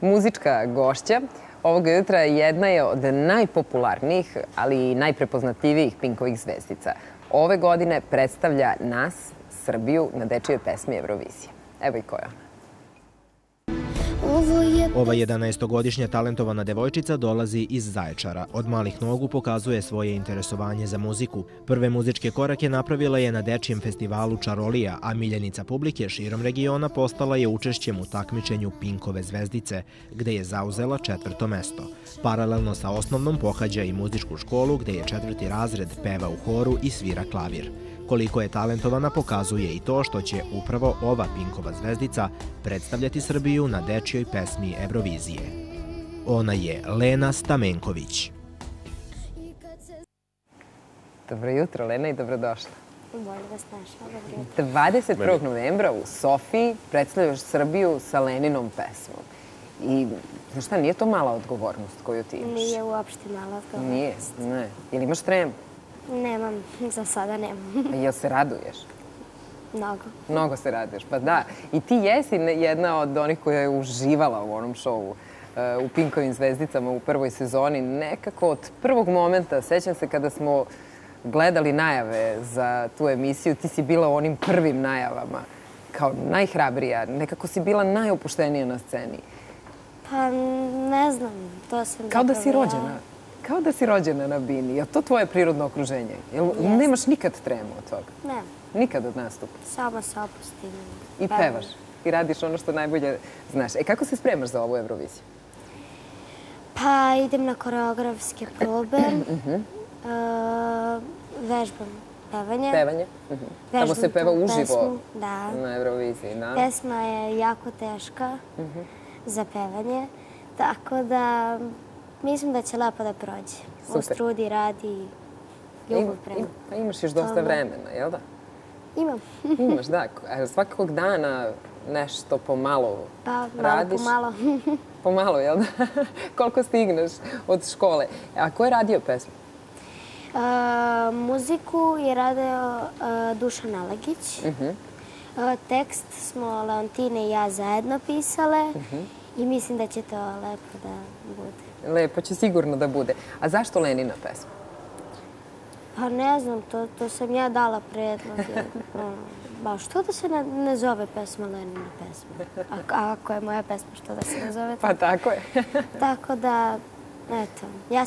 muzička gošća ovog jutra jedna je od najpopularnijih, ali i najprepoznatljivijih Pinkovih zvezdica. Ove godine predstavlja nas, Srbiju, na dečijoj pesmi Eurovizije. Evo i koja. Ova 11-godišnja talentovana devojčica dolazi iz Zaječara. Od malih nogu pokazuje svoje interesovanje za muziku. Prve muzičke korake napravila je na dečijem festivalu Čarolija, a miljenica publike širom regiona postala je učešćem u takmičenju Pinkove zvezdice, gde je zauzela 4. mesto. Paralelno sa osnovnom pohađa i muzičku školu, gde je 4. razred, peva u horu i svira klavir. Koliko je talentovana pokazuje i to što će upravo ova Pinkova zvezdica predstavljati Srbiju na dečjoj pesmi Eurovizije. Ona je Lena Stamenković. Dobro jutro, Lena, i dobrodošla. Bolje vas našla. 21. novembra u Sofiji predstavljaš Srbiju sa Leninom pesmom. I, znaš šta, nije to mala odgovornost koju ti imaš? Nije uopšte mala odgovornost. Nije, ne. Ili imaš tremu? Nemam, za sada nemam. Jel se raduješ? Mnogo. Mnogo se raduješ, pa da. I ti jesi jedna od onih koja je uživala u onom šovu u Pinkovim zvezdicama u prvoj sezoni. Nekako od prvog momenta, sećam se kada smo gledali najave za tu emisiju, ti si bila u onim prvim najavama, kao najhrabrija, nekako si bila najopuštenija na sceni. Pa ne znam, to sam Kao da si rođena. Kao da si rođena na bini. Je to tvoje prirodno okruženje? Nemaš nikad tremu od toga? Ne. Nikad od nastupa? Samo se opustim. I pevaš? I radiš ono što najbolje znaš. Kako se spremaš za ovu Euroviziju? Pa idem na koreografske probe. Vežbam pevanje. Pevanje? Tamo se peva uživo na Euroviziji, da? Pesma je jako teška za pevanje. Tako da mislim da će lepo da prođe. Uz trud i rad i ljubav prema. Pa imaš još dosta vremena, jel da? Imam. Imaš, da. Svakog dana nešto pomalo radiš. Pa, malo pomalo. Pomalo, jel da? Koliko stigneš od škole. A ko je radio pesmu? Muziku je radio Dušan Alagić. Tekst smo Leontine i ja zajedno pisale i mislim da će to lepo da bude. Lepo će sigurno da bude. A zašto Lenina pesma? Pa ne znam, to sam ja dala predlog. Ba, što da se ne zove pesma Lenina pesma? A ako je moja pesma, što da se ne zove? Pa tako je. Tako da, eto,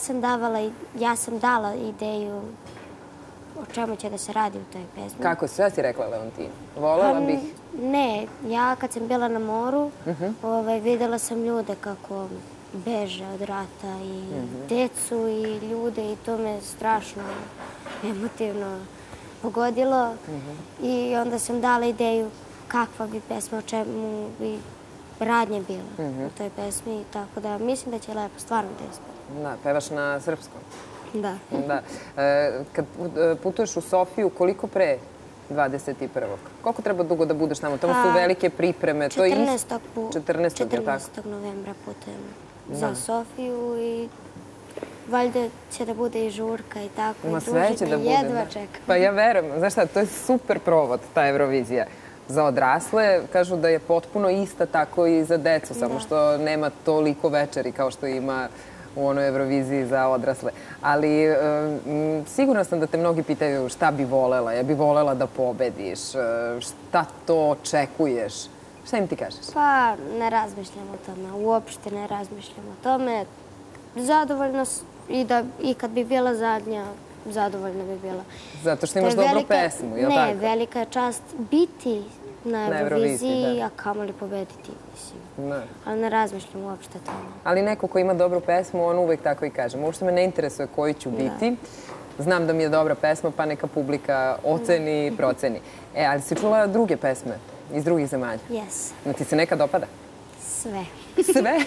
ja sam dala ideju o čemu će da se radi u toj pesmi. Kako? Sve si rekla Leontini? Volela bih? Ne, ja kad sam bila na moru, videla sam ljude kako beže od rata i decu i ljude i to me strašno emotivno pogodilo. I onda sam dala ideju kakva bi pesma, o čemu bi radnje bila u toj pesmi. Tako da mislim da će lepo stvarno da ispada. Da, pevaš na srpskom. Da. Kad putuješ u Sofiju, koliko pre 21. Koliko treba dugo da budeš tamo? Tamo su velike pripreme. 14. 14. novembra putujemo za Sofiju i valjda će da bude i žurka i tako. Ma sve će da bude. Jedva čekam. Pa ja verujem. Znaš šta, to je super provod, ta Eurovizija. Za odrasle kažu da je potpuno ista tako i za decu, samo što nema toliko večeri kao što ima u onoj Euroviziji za odrasle. Ali sigurna sam da te mnogi pitaju šta bi volela. Ja bi volela da pobediš. Šta to očekuješ? Šta im ti kažeš? Pa ne razmišljam o tome. Uopšte ne razmišljam o tome. Zadovoljna i kad bi bila zadnja, zadovoljna bi bila. Zato što imaš dobru pesmu, je li tako? Ne, velika je čast biti na Euroviziji, a kamoli pobediti, mislim. Ali ne razmišljam uopšte o tome. Ali neko ko ima dobru pesmu, on uvek tako i kaže. Uopšte me ne interesuje koji ću biti. Znam da mi je dobra pesma, pa neka publika oceni i proceni. Ali si čula druge pesme iz drugih zemalja? Jes. Ti se neka dopada? Sve. Sve?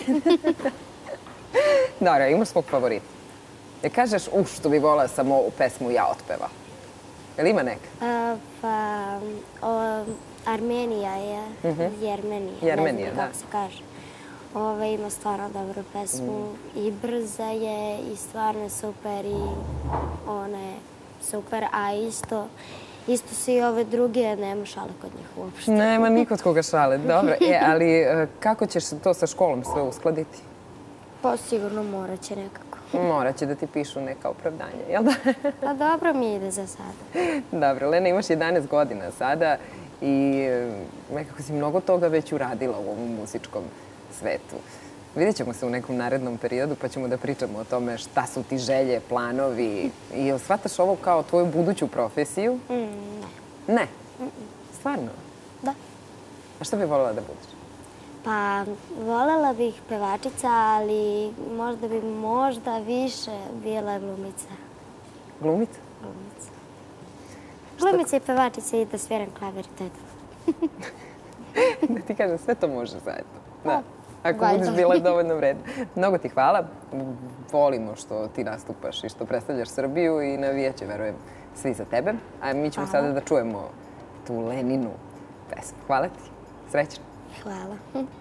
Dobro, imaš svog favorita. Kažeš, što bi volila samo ovu pesmu ja otpeva. Je li ima neka? Pa, Armenija je, Jermenija, kako se kaže. Ima stvarno dobru pesmu i brza je i stvarno super i ona je super, a isto isto se i ove druge, nema šale kod njih uopšte. Nema nikod koga šale, dobro. Ali kako ćeš to sa školom sve uskladiti? Pa sigurno morat će nekako. Morat će da ti pišu neka opravdanja, jel da? Pa dobro mi ide za sada. Dobro, Lena, imaš 11 godina sada i nekako si mnogo toga već uradila u ovom muzičkom svetu. Vidjet ćemo se u nekom narednom periodu pa ćemo da pričamo o tome šta su ti želje, planovi. I jel shvataš ovo kao tvoju buduću profesiju? Ne. Ne? Stvarno? Da. A šta bi voljela da budeš? Pa voljela bih pevačica, ali možda više bila glumica. Glumica? Glumica. Glumica i pevačica i da sviram klavir, to je to. Da ti kažem, sve to može zajedno. Da. Ako valjda. budeš bila dovoljno vredna. Mnogo ti hvala. Volimo što ti nastupaš i što predstavljaš Srbiju i navijaće, verujem, svi za tebe. A mi ćemo sada da čujemo tu Leninu pesmu. Hvala ti. Srećno. Hvala.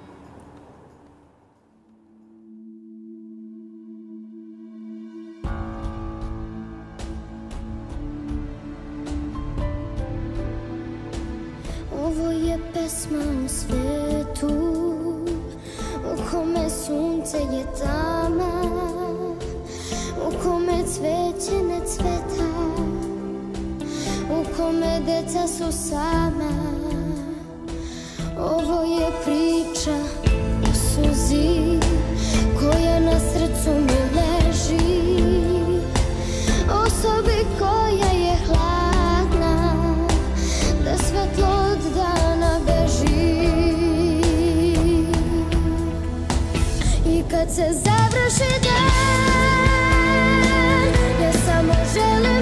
Ovo je pesma o svetu u kome sunce je tama, u kome cveće ne cveta, u kome deca su sama. Ovo je priča o suzi koja na srcu mi leži, o sobi koja je hladna, da svetlo od dana beži. I kad se završi dan, ja samo želim